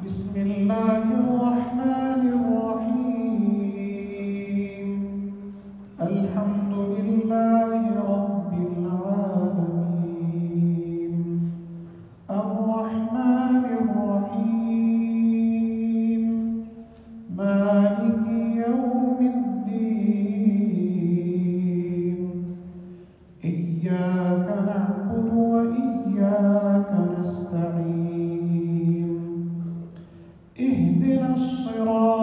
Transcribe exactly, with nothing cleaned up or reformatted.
بسم الله الرحمن الرحيم الحمد لله رب العالمين الرحمن الرحيم مالك يوم الدين إياك نعبد وإياك نستعين اهدنا الصراط